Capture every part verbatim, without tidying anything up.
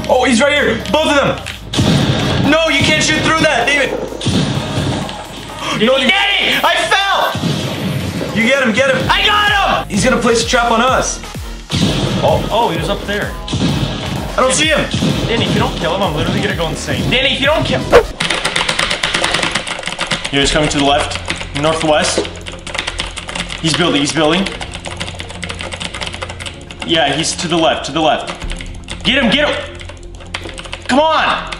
Oh, he's right here. Both of them. No, you can't shoot through that, David. No, Danny, I fell. You get him, get him. I got him. He's gonna place a trap on us. Oh, oh, he was up there. I don't see him. Danny, if you don't kill him, I'm literally gonna go insane. Danny, if you don't kill... Here, he's coming to the left, northwest. He's building, he's building. Yeah, he's to the left, to the left. Get him, get him! Come on!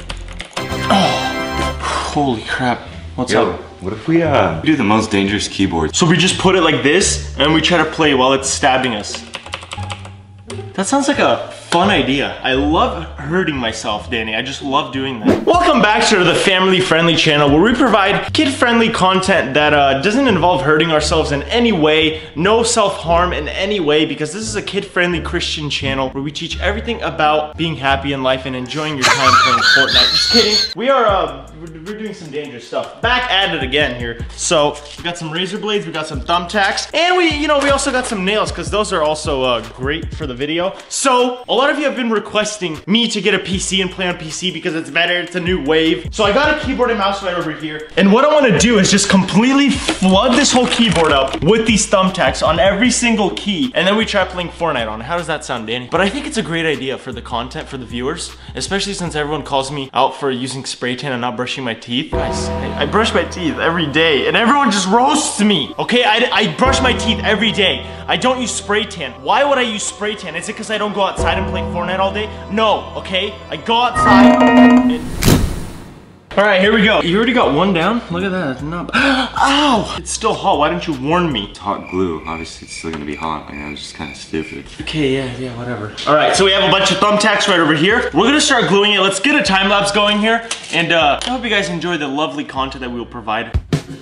Oh, holy crap. What's Yo, up? What if we uh, do the most dangerous keyboard? So we just put it like this, and we try to play while it's stabbing us. That sounds like a fun idea. I love hurting myself, Danny. I just love doing that. Welcome back to the family-friendly channel where we provide kid-friendly content that uh, doesn't involve hurting ourselves in any way, no self-harm in any way, because this is a kid-friendly Christian channel where we teach everything about being happy in life and enjoying your time playing Fortnite. Just kidding. We are, uh, we're, we're doing some dangerous stuff. Back at it again here. So, we got some razor blades, we got some thumbtacks, and we, you know, we also got some nails, because those are also uh, great for the video. So, a lot of you have been requesting me to get a P C and play on P C because it's better, it's a new wave. So I got a keyboard and mouse right over here. And what I wanna do is just completely flood this whole keyboard up with these thumbtacks on every single key. And then we try playing Fortnite on it. How does that sound, Danny? But I think it's a great idea for the content, for the viewers, especially since everyone calls me out for using spray tan and not brushing my teeth. Guys, I, I brush my teeth every day and everyone just roasts me. Okay, I, I brush my teeth every day. I don't use spray tan. Why would I use spray tan? Is it because I don't go outside and play Fortnite all day? No, okay? I go outside and... All right, here we go. You already got one down? Look at that, not... Ow! It's still hot, why didn't you warn me? It's hot glue. Obviously, it's still gonna be hot. I know, it's just kind of stupid. Okay, yeah, yeah, whatever. All right, so we have a bunch of thumbtacks right over here. We're gonna start gluing it. Let's get a time lapse going here. And uh, I hope you guys enjoy the lovely content that we will provide.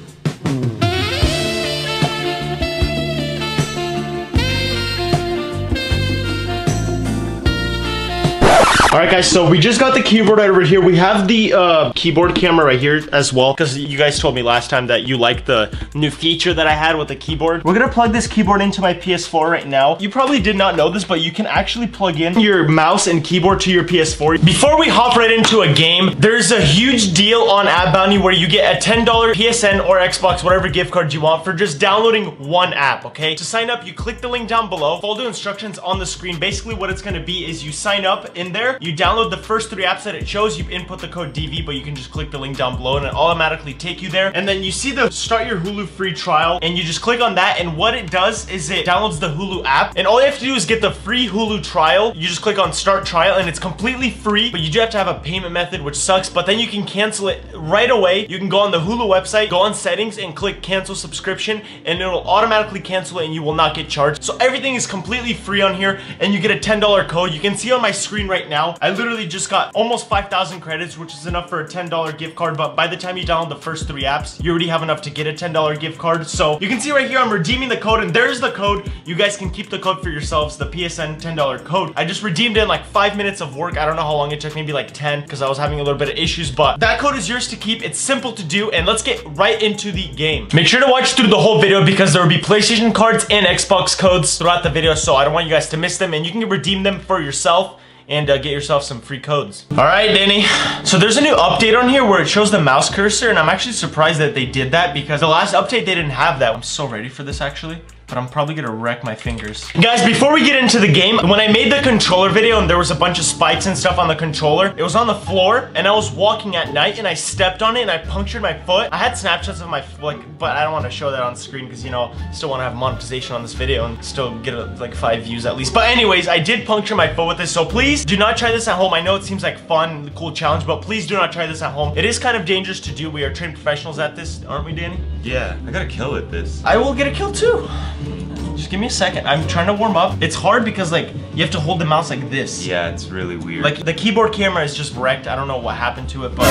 All right, guys, so we just got the keyboard right over here. We have the uh, keyboard camera right here as well, because you guys told me last time that you liked the new feature that I had with the keyboard. We're gonna plug this keyboard into my P S four right now. You probably did not know this, but you can actually plug in your mouse and keyboard to your P S four. Before we hop right into a game, there's a huge deal on App Bounty where you get a ten dollar P S N or Xbox, whatever gift card you want, for just downloading one app, okay? To sign up, you click the link down below, follow the instructions on the screen. Basically, what it's gonna be is you sign up in there, you download the first three apps that it shows, you input the code D V, but you can just click the link down below and it automatically take you there. And then you see the start your Hulu free trial and you just click on that, and what it does is it downloads the Hulu app, and all you have to do is get the free Hulu trial. You just click on start trial and it's completely free, but you do have to have a payment method, which sucks, but then you can cancel it right away. You can go on the Hulu website, go on settings and click cancel subscription, and it'll automatically cancel it and you will not get charged. So everything is completely free on here, and you get a ten dollar code. You can see on my screen right now, I literally just got almost five thousand credits, which is enough for a ten dollar gift card, but by the time you download the first three apps, you already have enough to get a ten dollar gift card. So you can see right here, I'm redeeming the code, and there's the code. You guys can keep the code for yourselves, the P S N ten dollar code. I just redeemed it in like five minutes of work. I don't know how long it took, maybe like ten, because I was having a little bit of issues, but that code is yours to keep. It's simple to do, and let's get right into the game. Make sure to watch through the whole video because there will be PlayStation cards and Xbox codes throughout the video, so I don't want you guys to miss them, and you can redeem them for yourself and uh, get yourself some free codes. All right, Danny. So there's a new update on here where it shows the mouse cursor, and I'm actually surprised that they did that because the last update they didn't have that. I'm so ready for this actually, but I'm probably gonna wreck my fingers. Guys, before we get into the game, when I made the controller video and there was a bunch of spikes and stuff on the controller, it was on the floor and I was walking at night and I stepped on it and I punctured my foot. I had snapshots of my foot, like, but I don't want to show that on screen because, you know, still want to have monetization on this video and still get a, like five views at least. But anyways, I did puncture my foot with this, so please do not try this at home. I know it seems like fun, cool challenge, but please do not try this at home. It is kind of dangerous to do. We are trained professionals at this, aren't we, Danny? Yeah, I got a kill with this. I will get a kill too. Just give me a second. I'm trying to warm up. It's hard because like you have to hold the mouse like this. Yeah, it's really weird. Like the keyboard camera is just wrecked. I don't know what happened to it, but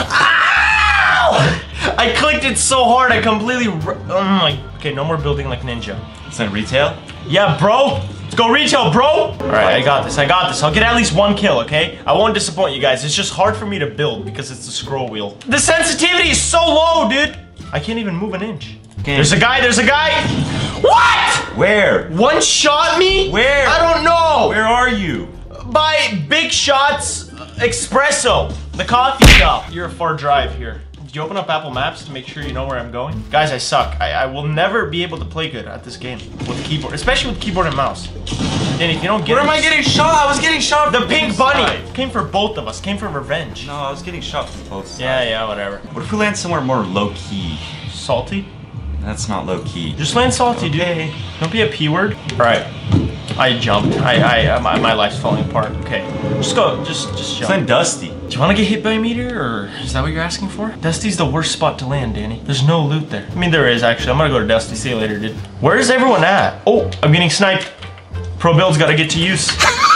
ow! I clicked it so hard. I completely. Oh my. Okay, no more building like ninja. Is that retail? Yeah, bro. Let's go retail, bro. All right, I got this. I got this. I'll get at least one kill, okay? I won't disappoint you guys. It's just hard for me to build because it's the scroll wheel. The sensitivity is so low, dude. I can't even move an inch. Okay. There's a guy. There's a guy. What? Where? One shot me? Where? I don't know. Where are you? by Big Shots Espresso, the coffee shop. You're a far drive here. Did you open up Apple Maps to make sure you know where I'm going? Guys, I suck. I, I will never be able to play good at this game with keyboard, especially with keyboard and mouse. And if you don't get Where it, am I getting shot? I was getting shot. the from pink this bunny side. came for both of us. Came for revenge. No, I was getting shot from both sides. Yeah, yeah, whatever. What if we land somewhere more low key? Salty? That's not low key. Just land salty, Okay. dude. Don't be a P word. All right. I jumped. I, I, my, my life's falling apart. Okay. Just go. Just, just Just jump. land Dusty. Do you want to get hit by a meteor, or is that what you're asking for? Dusty's the worst spot to land, Danny. There's no loot there. I mean, there is, actually. I'm gonna go to Dusty. See you later, dude. Where is everyone at? Oh, I'm getting sniped. Pro build's gotta get to use.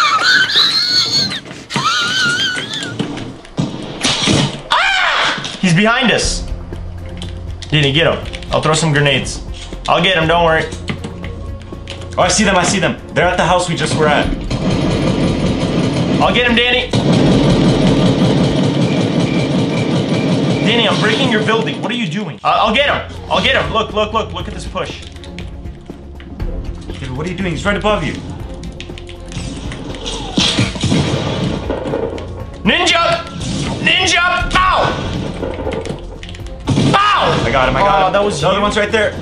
Ah! He's behind us. Danny, get him. I'll throw some grenades. I'll get him, don't worry. Oh, I see them, I see them. They're at the house we just were at. I'll get him, Danny. Danny, I'm breaking your building. What are you doing? Uh, I'll get him. I'll get him. Look, look, look. Look at this push. Dude, what are you doing? He's right above you. Ninja! Ninja! Pow! Pow! I got him, I got Oh, him. that was the other you. one's right there.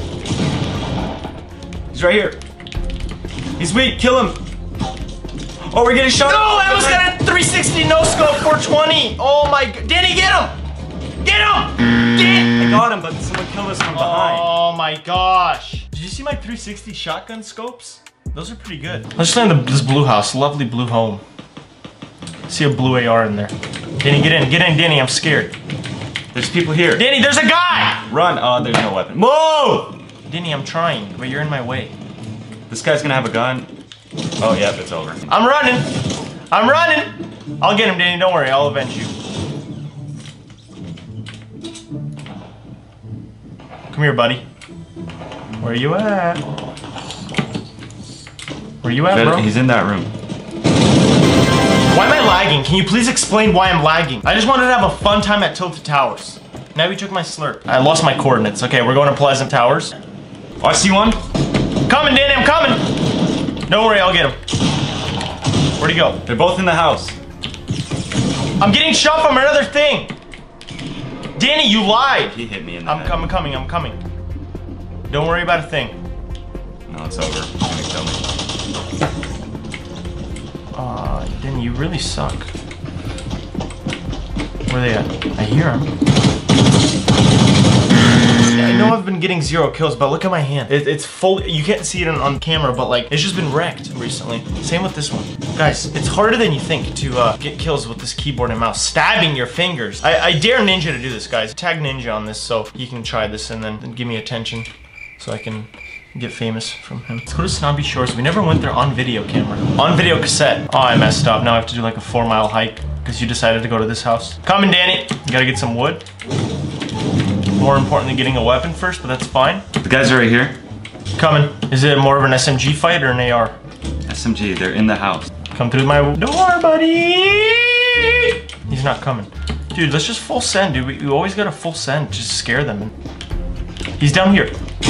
He's right here. He's weak, kill him. Oh, we're getting shot. No, I was got a three sixty no scope four twenty. Oh my god. Danny, get him! Get him! Dan- I got him, but someone killed us from behind. Oh my gosh. Did you see my three sixty shotgun scopes? Those are pretty good. Let's land in this blue house. Lovely blue home. See a blue A R in there. Danny, get in. Get in, Danny. I'm scared. There's people here. Danny, there's a guy! Run. Oh, there's no weapon. Whoa! Danny, I'm trying, but you're in my way. This guy's gonna have a gun. Oh, yep, it's over. I'm running. I'm running. I'll get him, Danny. Don't worry. I'll avenge you. Come here, buddy. Where you at? Where you at, bro? He's in that room. Why am I lagging? Can you please explain why I'm lagging? I just wanted to have a fun time at Tilted Towers. Now we took my slurp. I lost my coordinates. Okay, we're going to Pleasant Towers. Oh, I see one. Coming, Danny. I'm coming. Don't worry. I'll get him. Where'd he go? They're both in the house. I'm getting shot from another thing. Danny, you lied. He hit me in the I'm head. coming, coming, I'm coming. Don't worry about a thing. No, it's over. He's gonna kill me. Uh, Danny, you really suck. Where are they at? I hear them. I know I've been getting zero kills, but look at my hand. It, it's full. You can't see it on, on camera, but like, it's just been wrecked recently. Same with this one. Guys, it's harder than you think to uh, get kills with this keyboard and mouse. Stabbing your fingers. I, I dare Ninja to do this, guys. Tag Ninja on this so he can try this and then, then give me attention so I can get famous from him. Let's go to Snobby Shores. We never went there on video camera. On video cassette. Oh, I messed up. Now I have to do like a four mile hike because you decided to go to this house. Coming, Danny. You gotta get some wood. More important than getting a weapon first, but that's fine. The guys are right here. Coming. Is it more of an S M G fight or an A R? S M G, they're in the house. Come through my door, buddy. He's not coming. Dude, let's just full send, dude. We, we always got a full send. Just scare them. He's down here.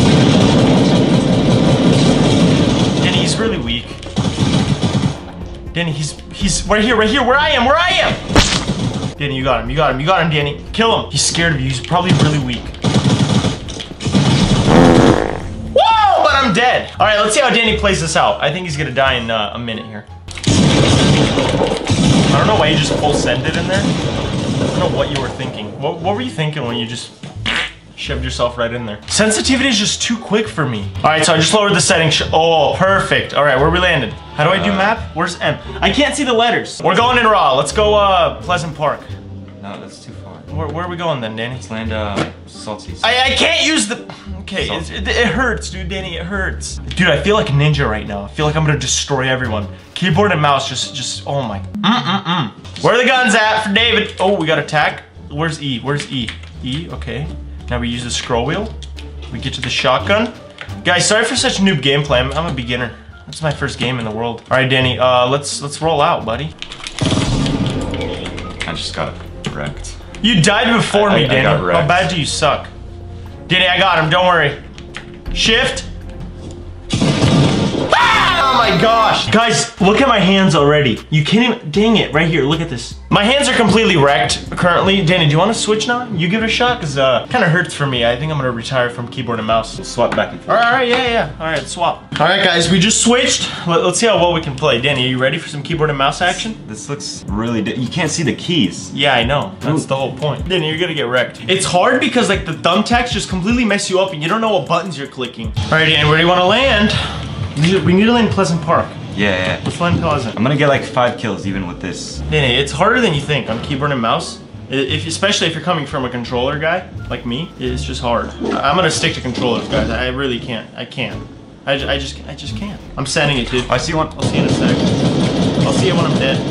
Danny, he's really weak. Danny, he's he's right here, right here, where I am, where I am. Danny, you got him, you got him, you got him, Danny. Kill him. He's scared of you. He's probably really weak. Whoa! But I'm dead. All right, let's see how Danny plays this out. I think he's gonna die in uh, a minute here. I don't know why you just full send it in there. I don't know what you were thinking. What, what were you thinking when you just shoved yourself right in there? Sensitivity is just too quick for me. All right, so I just lowered the settings. Oh, perfect. All right, where we landed? How do I do Uh, map? Where's M? I can't see the letters. We're going in raw. Let's go uh, Pleasant Park. No, that's too far. Where, where are we going then, Danny? Let's land uh, Salty. I, I can't use the... Okay, it's, it, it hurts, dude, Danny, it hurts. Dude, I feel like Ninja right now. I feel like I'm gonna destroy everyone. Keyboard and mouse just, just, oh my. Mm-mm-mm. Where are the guns at for David? Oh, we got attack. Where's E? Where's E? E, okay. Now we use the scroll wheel. We get to the shotgun. Guys, sorry for such noob gameplay. I'm, I'm a beginner. That's my first game in the world. All right, Danny, uh, let's let's roll out, buddy. I just got wrecked. You died before I- me, I- I Danny. got How wrecked. bad do you suck? Danny, I got him, don't worry. Shift. Ah! Oh my gosh. Guys, look at my hands already. You can't even, dang it, right here, look at this. My hands are completely wrecked currently. Danny, do you want to switch now? You give it a shot? Because uh, kind of hurts for me. I think I'm going to retire from keyboard and mouse. We'll swap back and forth. All right, all right, yeah, yeah. All right, swap. All right, guys, we just switched. Let, let's see how well we can play. Danny, are you ready for some keyboard and mouse action? This looks really, di you can't see the keys. Yeah, I know. That's the whole point. Danny, you're gonna get wrecked. It's hard because like the thumbtacks just completely mess you up and you don't know what buttons you're clicking. All right, Danny, where do you want to land? We need to land Pleasant Park. Yeah, yeah. Let's land Pleasant. I'm gonna get like five kills even with this. Danny, it's harder than you think on keyboard and mouse. If, especially if you're coming from a controller guy like me, it's just hard. I'm gonna stick to controllers, guys. I really can't. I can't. I, I just, I just can't. I'm sending it, dude. I see one. I'll see you in a sec. I'll see you when I'm dead.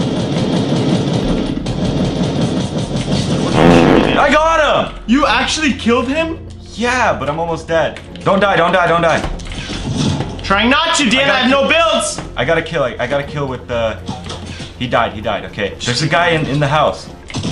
I got him! You actually killed him? Yeah, but I'm almost dead. Don't die, don't die, don't die. Trying not to, Dan. I, I have no builds. I got a kill. I, I got a kill with the. He died. He died. Okay. There's a guy in in the house.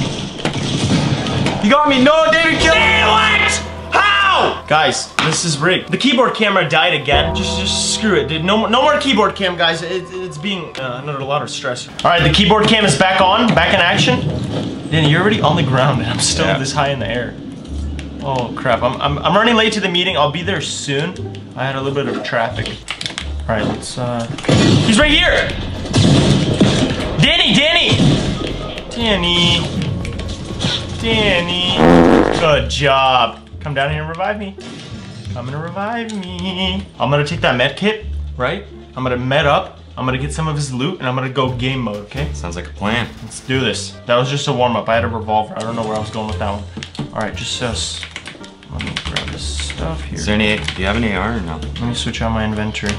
He got me. No, David killed me. What? How? Guys, this is rigged. The keyboard camera died again. Just, just screw it, dude. No, more, no more keyboard cam, guys. It, it's being uh, under a lot of stress. All right, the keyboard cam is back on, back in action. Danny, you're already on the ground, and I'm still yeah. this high in the air. Oh crap! I'm, I'm, I'm running late to the meeting. I'll be there soon. I had a little bit of traffic. All right, let's. Uh... He's right here. Danny, Danny, Danny, Danny. Good job. Come down here and revive me. I'm gonna revive me. I'm gonna take that med kit, right? I'm gonna med up. I'm gonna get some of his loot and I'm gonna go game mode, okay? Sounds like a plan. Let's do this. That was just a warm up. I had a revolver. I don't know where I was going with that one. All right, just uh, let me grab this stuff here. Is there any, do you have an A R or no? Let me switch out my inventory.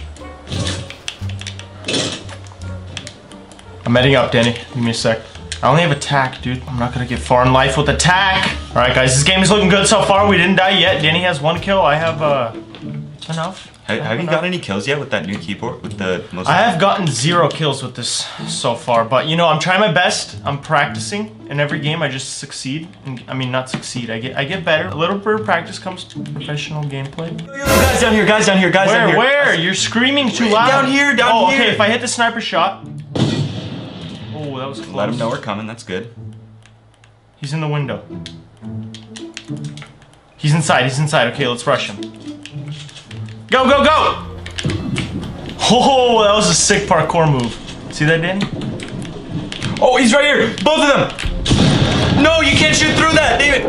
I'm heading up, Danny. Give me a sec. I only have attack, dude. I'm not gonna get far in life with attack. All right, guys, this game is looking good so far. We didn't die yet. Danny has one kill. I have uh, enough. Have, have you got any kills yet with that new keyboard? With the most? I have gotten zero kills with this so far, but you know, I'm trying my best. I'm practicing. In every game, I just succeed. And, I mean, not succeed. I get, I get better. A little bit of practice comes to professional gameplay. Guys down here, guys down here, guys where, down here. Where? Where? You're screaming too loud. Down here, down oh, here. Okay, if I hit the sniper shot. Oh, that was close. Let him know we're coming. That's good. He's in the window. He's inside. He's inside. Okay, let's rush him. Go, go, go! Oh, that was a sick parkour move. See that, Danny? Oh, he's right here. Both of them. No, you can't shoot through that, David.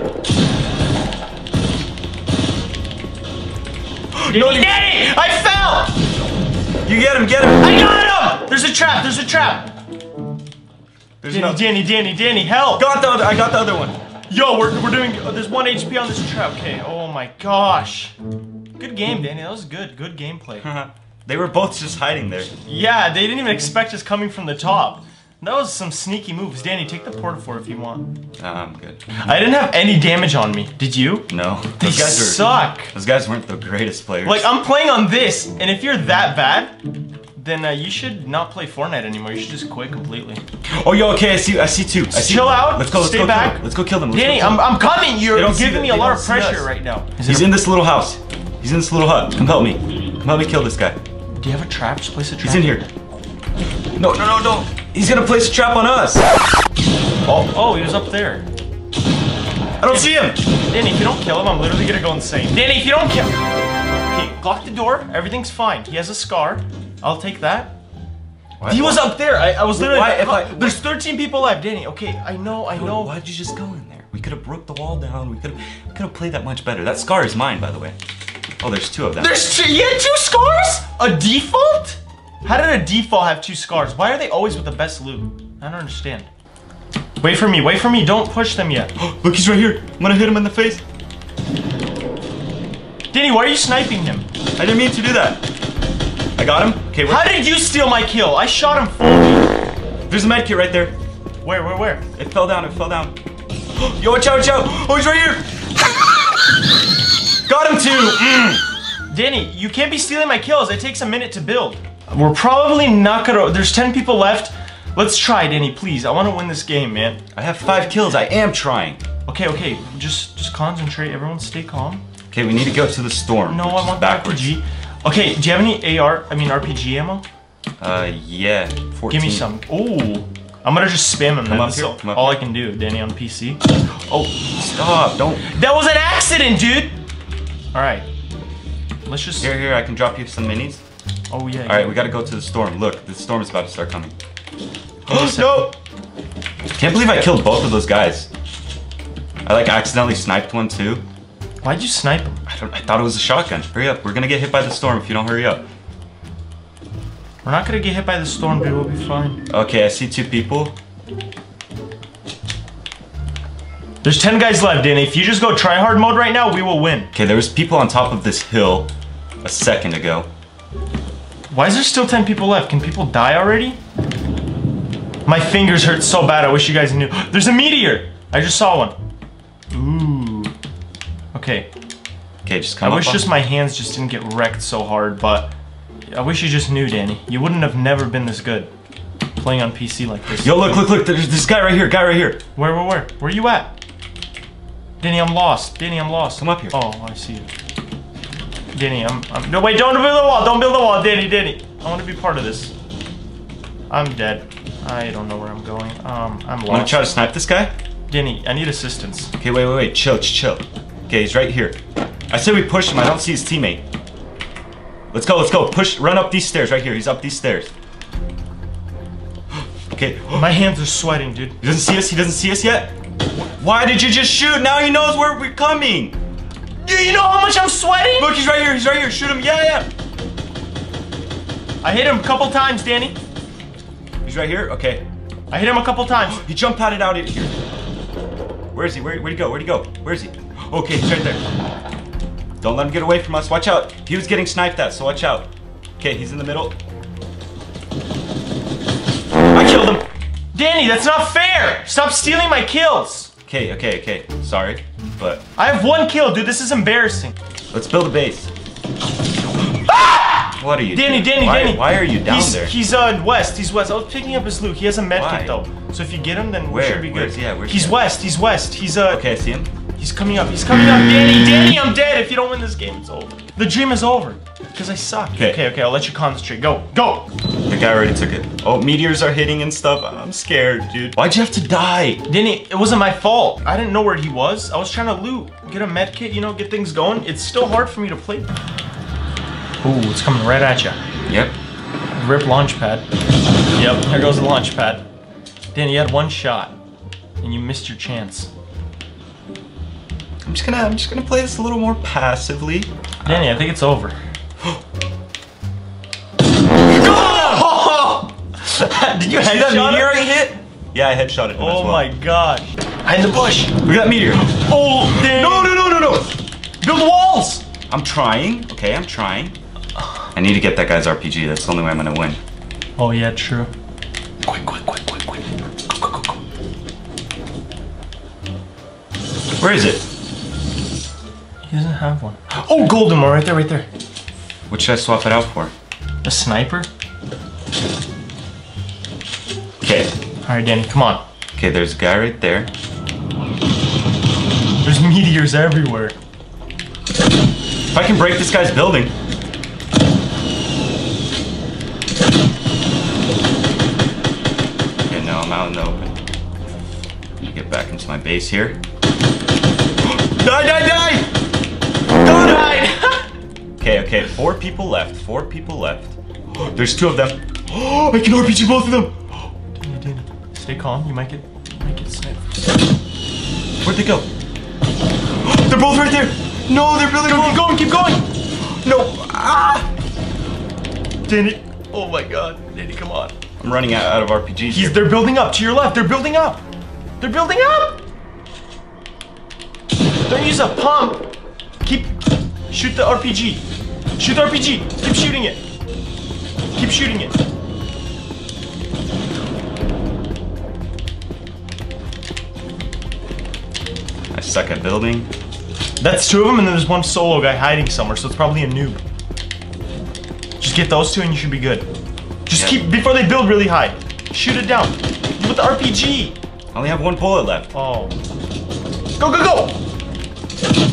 No, Danny! I fell! You get him, get him. I got him! There's a trap. There's a trap. There's Danny, no... Danny, Danny, Danny, help! Got the other. I got the other one. Yo, we're we're doing. Oh, there's one H P on this trap. Okay. Oh my gosh. Good game, Danny. That was good. Good gameplay. They were both just hiding there. Yeah, they didn't even expect us coming from the top. That was some sneaky moves. Danny, take the Portafor if you want. Uh, I'm good. I didn't have any damage on me. Did you? No. They Those guys suck. Were, those guys weren't the greatest players. Like, I'm playing on this, and if you're that bad, then uh, you should not play Fortnite anymore. You should just quit completely. Oh, yo, okay, I see, I see two. I see Chill out. Let's go, let's Stay go back. Kill them. Let's go kill them. Let's Danny, kill them. I'm, I'm coming. You're giving the, me a lot of pressure us. right now. Is He's in this little house. He's in this little hut. Come help me. Come help me kill this guy. Do you have a trap? Just place a trap. He's in here. No, no, no, no. He's gonna place a trap on us. Oh, oh, he was up there. I don't see him. Danny, if you don't kill him, I'm literally gonna go insane. Danny, if you don't kill Okay, lock the door. Everything's fine. He has a scar. I'll take that. What? He was up there. I, I was literally. Why, if I, there's thirteen people alive, Danny. Okay, I know, I know. Why'd you just go in there? We could have broke the wall down. We could have, we could have played that much better. That scar is mine, by the way. Oh, there's two of them. There's two. You had two scars? A default? How did a default have two scars? Why are they always with the best loot? I don't understand. Wait for me. Wait for me. Don't push them yet. Look, he's right here. I'm gonna hit him in the face. Danny, why are you sniping him? I didn't mean to do that. I got him. Okay. How did you steal my kill? I shot him fully. There's a med kit right there. Where, where, where? It fell down. It fell down. Yo, watch out, watch out. Oh, he's right here. Got him too. Mm. Danny, you can't be stealing my kills. It takes a minute to build. We're probably not gonna. There's ten people left. Let's try, Danny, please. I want to win this game, man. I have five kills. I am trying. Okay, okay. Just, just concentrate. Everyone, stay calm. Okay, we need to go to the storm. No, I want backwards. R P G. Okay, do you have any A R? I mean R P G ammo? Uh, yeah. fourteen. Give me some. Ooh. I'm gonna just spam him. Come up That's here, all, come up all here. I can do, Danny, on P C. Oh, stop! Don't. That was an accident, dude. All right. Let's just. Here, here. I can drop you some minis. Oh yeah. All right, we gotta go to the storm. Look, the storm is about to start coming. Oh no! Can't believe I killed both of those guys. I like accidentally sniped one too. Why'd you snipe him? I, don't, I thought it was a shotgun. Hurry up! We're gonna get hit by the storm if you don't hurry up. We're not gonna get hit by the storm, dude. We'll be fine. Okay, I see two people. There's ten guys left, Danny. If you just go try hard mode right now, we will win. Okay, there was people on top of this hill a second ago. Why is there still ten people left? Can people die already? My fingers hurt so bad. I wish you guys knew. There's a meteor. I just saw one. Ooh. Okay. Okay, just come I up wish on- just my hands just didn't get wrecked so hard, but I wish you just knew, Danny. You wouldn't have never been this good playing on P C like this. Yo, look, look, look! There's this guy right here. Guy right here. Where, where, where? Where you at? Danny, I'm lost. Danny, I'm lost. Come up here. Oh, I see you. Danny, I'm, I'm... No, wait, don't build the wall. Don't build the wall, Danny, Danny. I want to be part of this. I'm dead. I don't know where I'm going. Um, I'm lost. Wanna try to snipe this guy? Danny, I need assistance. Okay, wait, wait, wait. Chill, chill. Okay, he's right here. I said we push him. I don't see his teammate. Let's go, let's go. Push, run up these stairs right here. He's up these stairs. Okay. My hands are sweating, dude. He doesn't see us. He doesn't see us yet. Why did you just shoot? Now he knows where we're coming. Do you know how much I'm sweating? Look, he's right here. He's right here. Shoot him. Yeah, yeah. I hit him a couple times, Danny. He's right here. Okay. I hit him a couple times. He jump padded out in here. Where is he? Where, where'd he go? Where'd he go? Where is he? Okay, he's right there. Don't let him get away from us. Watch out. He was getting sniped at, so watch out. Okay, he's in the middle. I killed him. Danny, that's not fair. Stop stealing my kills. Okay, okay, okay. Sorry, but I have one kill, dude. This is embarrassing. let's build a base. Ah! What are you Danny, doing? Danny, why, Danny. Why are you down he's, there? He's uh, west. He's west. I was picking up his loot. He has a Why? medkit though. So if you get him, then Where? we should be good. Where's he at? Where's he's he at? west. He's west. He's uh. Okay, I see him. He's coming up. He's coming up. Danny, Danny, I'm dead. If you don't win this game, it's over. The dream is over. Because I suck. Okay. Okay, okay. I'll let you concentrate. Go, go. The guy already took it. Oh, meteors are hitting and stuff. I'm scared, dude. Why'd you have to die? Danny, it wasn't my fault. I didn't know where he was. I was trying to loot, get a med kit, you know, get things going. It's still hard for me to play. Ooh, it's coming right at you. Yep. Rip launch pad. Yep, there goes the launch pad. Danny, you had one shot, and you missed your chance. I'm just gonna, I'm just gonna play this a little more passively. Danny, I think it's over. Did you See that headshot meteor him? I hit? Yeah, I headshotted him as Oh well. my gosh. Hide in the bush. Look at that meteor. Oh, Danny. No, no, no, no, no. Build walls. I'm trying. Okay, I'm trying. I need to get that guy's R P G. That's the only way I'm gonna win. Oh yeah, true. Quick, quick, quick, quick, quick. Go, go, go, go. Where is it? He doesn't have one. Oh, golden one right there, right there. What should I swap it out for? A sniper? Okay. All right, Danny, come on. Okay, there's a guy right there. There's meteors everywhere. If I can break this guy's building. Okay, now I'm out in the open. Let me get back into my base here. Die, die, die! Don't hide! Okay, okay, four people left. Four people left. There's two of them. Oh, I can R P G both of them. Danny, Danny, stay calm. You might get, you might get sniped. Where'd they go? They're both right there. No, they're building. Go, keep going, keep going. No. Ah! Danny, oh my God, Danny, come on. I'm running out, out of R P Gs. He's, here. they're building up to your left. They're building up. They're building up. Don't use a pump. Keep, shoot the R P G. Shoot the R P G. Keep shooting it. Keep shooting it. I suck at building. That's two of them, and then there's one solo guy hiding somewhere, so it's probably a noob. Just get those two, and you should be good. Just Yeah. keep, before they build really high, shoot it down. With the R P G. I only have one bullet left. Oh. Go, go, go!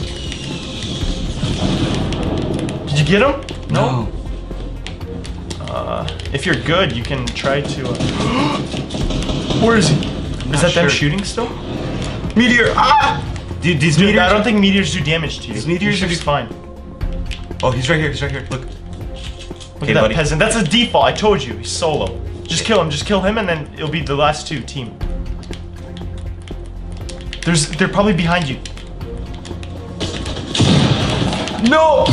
Did you get him? No. Uh, if you're good, you can try to. Uh... Where is he? Is that sure. them shooting still? Meteor! Ah! Dude, these Dude, meteors. I don't think meteors do damage to you. These meteors you should are be just- fine. Oh, he's right here. He's right here. Look. Look Okay, at that buddy. peasant. That's a default. I told you. He's solo. Just kill him. Just kill him, and then it'll be the last two team. There's. They're probably behind you. No!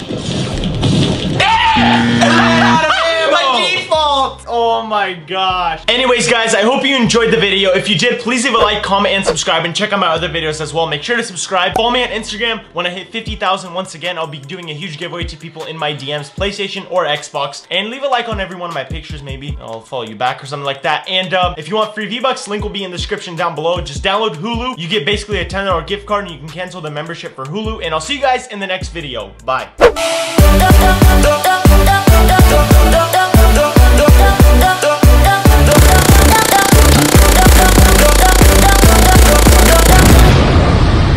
My default! Oh my gosh. Anyways, guys, I hope you enjoyed the video. If you did, please leave a like, comment, and subscribe, and check out my other videos as well. Make sure to subscribe. Follow me on Instagram. When I hit fifty thousand once again, I'll be doing a huge giveaway to people in my D Ms, PlayStation or Xbox. And leave a like on every one of my pictures, maybe. I'll follow you back or something like that. And um, if you want free V-Bucks, link will be in the description down below. Just download Hulu. You get basically a ten dollar gift card, and you can cancel the membership for Hulu. And I'll see you guys in the next video. Bye.